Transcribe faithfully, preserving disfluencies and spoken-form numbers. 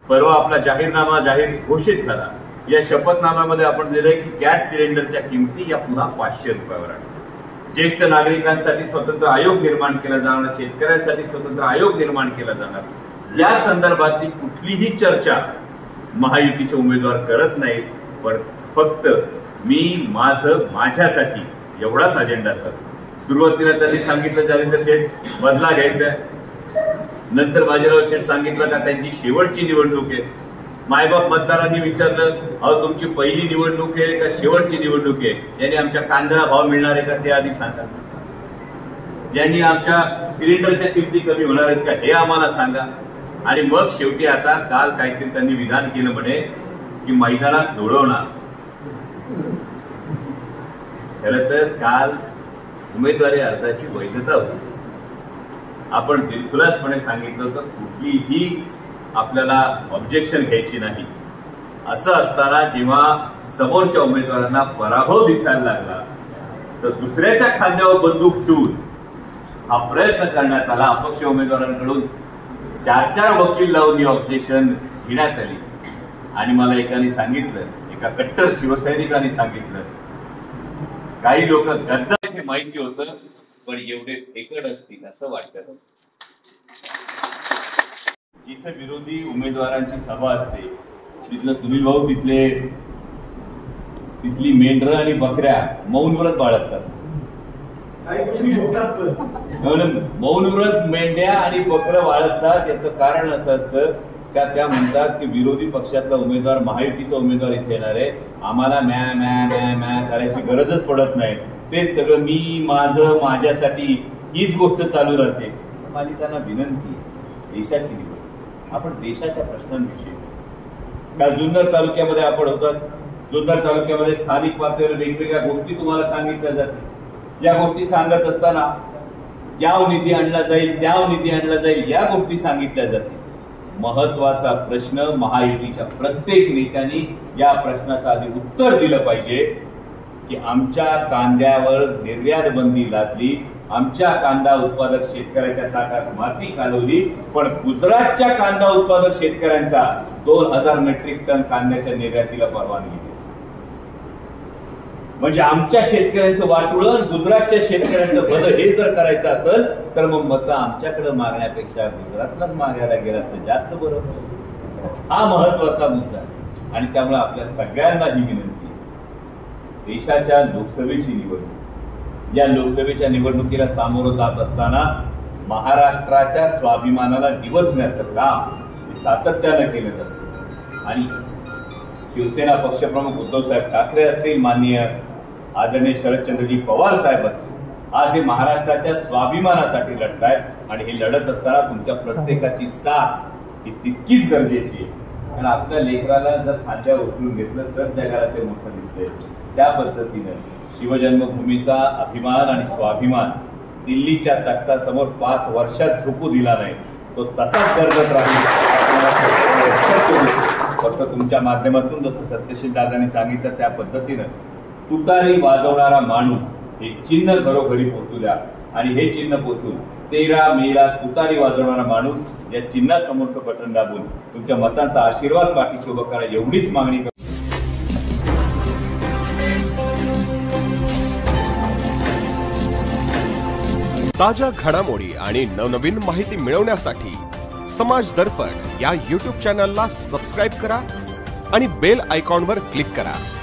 परवा आपला जाहीरनामा जाहीर घोषित झाला। या शपथनाम्यामध्ये आपण दिलंय की गॅस सिलेंडरच्या किमती या पुन्हा पाचशे रुपयावर आणतील। ज्येष्ठ नागरिकांसाठी स्वतंत्र आयोग निर्माण केला जाणार, शेतकऱ्यांसाठी स्वतंत्र आयोग निर्माण केला जाणार। या संदर्भातली कुठलीही चर्चा महायुतीचे उमेदवार करत नाहीत, पण फक्त मी माझं माझ्यासाठी एवढाच अजेंडा चालतो। सुरुवातीला त्यांनी सांगितलं जालिंदर शेठ बदला घ्यायचा, नंतर बाजीराव शेठ सांगितलं का त्यांची शेवटची निवडणूक आहे। मायबाप मतदारांनी विचारलं, अहो तुमची पहिली निवडणूक आहे का शेवटची निवडणूक आहे? यांनी आमच्या कांद्याला भाव मिळणार आहे का ते आधी सांगा, यांनी आमच्या सिलेंडरच्या किमती कमी होणार आहेत का हे आम्हाला सांगा। आणि मग शेवटी आता काल काहीतरी त्यांनी विधान केलं म्हणे की मैदानात लोळवणार। खरं तर काल उमेदवारी अर्जाची वैधता होती, आपण दिलखुलासपणे सांगितलं होतं कुठलीही आपल्याला ऑब्जेक्शन घ्यायची नाही। असं असताना जेव्हा समोरच्या उमेदवारांना पराभव दिसायला लागला तर दुसऱ्याच्या खांद्यावर बंदूक ठेवून हा प्रयत्न करण्यात आला। अपक्ष उमेदवारांकडून चार चार वकील लावून ही ऑब्जेक्शन घेण्यात आली। आणि मला एकाने सांगितलं, एका कट्टर शिवसैनिकाने सांगितलं, काही लोक गद्दार हे माहिती होतं पण एवढे फेकड असतील असं वाटतं। जिथे विरोधी उमेदवारांची सभा असते तिथलं सुनील भाऊ तिथले तिथली मेंढरं आणि बकऱ्या मौन व्रत बाळगतात। मौन व्रत मेंढ्या आणि बकरं बाळगतात। याचं कारण असं असतं का त्या म्हणतात की विरोधी पक्षातला उमेदवार महायुतीचा उमेदवार इथे येणार आहे, आम्हाला मॅ मॅ मॅ मॅ करायची गरजच पडत नाही, तेच सगळं मी माझं माझ्यासाठी हीच गोष्ट चालू राहते। माझी त्यांना विनंती आहे, देशाची निवड, आपण देशाच्या प्रश्नांविषयी का जुन्नर तालुक्यामध्ये आपण होतात, जुन्नर तालुक्यामध्ये स्थानिक पातळीवर वेगवेगळ्या गोष्टी तुम्हाला सांगितल्या जातील। या गोष्टी सांगत असताना याव निधी आणला जाईल, त्याव निधी आणला जाईल, या गोष्टी सांगितल्या जातील। महत्वाचा प्रश्न महायुतीच्या प्रत्येक नेत्यांनी या प्रश्नाचं आधी उत्तर दिलं पाहिजे की आमच्या कांद्यावर निर्यात बंदी लादली, आमच्या कांदा उत्पादक शेतकऱ्याच्या ताटात माती कालवली, पण गुजरातच्या कांदा उत्पादक शेतकऱ्यांचा दोन हजार मेट्रिक टन कांद्याच्या निर्यातीला परवानगी दिली। म्हणजे आमच्या शेतकऱ्यांचं वाटुळं गुजरातच्या शेतकऱ्यांचं भलं हे जर करायचं असेल तर मग मतं आमच्याकडे मागण्यापेक्षा गुजरातलाच मागायला गेला तर जास्त बरोबर। हा महत्वाचा मुद्दा आहे आणि त्यामुळे आपल्या सगळ्यांना ही विनंती आहे, देशाच्या लोकसभेची निवडणूक, या लोकसभेच्या निवडणुकीला सामोरं जात असताना महाराष्ट्राच्या स्वाभिमानाला डिवचण्याचं काम सातत्यानं केलं जातं। आणि शिवसेना पक्षप्रमुख उद्धवसाहेब ठाकरे असतील, माननीय आदरणीय शरदचंद्रजी पवार साहेब असतील, आज हे महाराष्ट्राच्या स्वाभिमानासाठी लढतायत आणि हे लढत असताना तुमच्या प्रत्येकाची साथ ही तितकीच गरजेची आहे। कारण आपल्या लेकराला जर खांद्यावर उचलून घेतलं तर जगाला ते मोठं दिसतंय। त्या पद्धतीनं शिवजन्मभूमीचा अभिमान आणि स्वाभिमान दिल्लीच्या तख्तासमोर पाच वर्षात झुकू दिला नाही, तो तसाच गरजत राहील। फक्त तुमच्या माध्यमातून जसं सत्यशील दादांनी सांगितलं त्या पद्धतीनं तुतारी वाजवणारा माणूस हे चिन्ह घरोघरी पोहोचू द्या आणि हे चिन्ह पोहोचून तेरा मेला तुतारी वाजवणारा माणूस या चिन्हासमोरचं बटन दाबून तुमच्या मतांचा आशीर्वाद पाठीशी उभं करा, एवढीच मागणी करतो। ताज्या घडामोडी आणि नवनवीन माहिती मिळवण्यासाठी समाज दर्पण या यूट्यूब चॅनलला सबस्क्राईब करा आणि बेल आयकॉनवर क्लिक करा।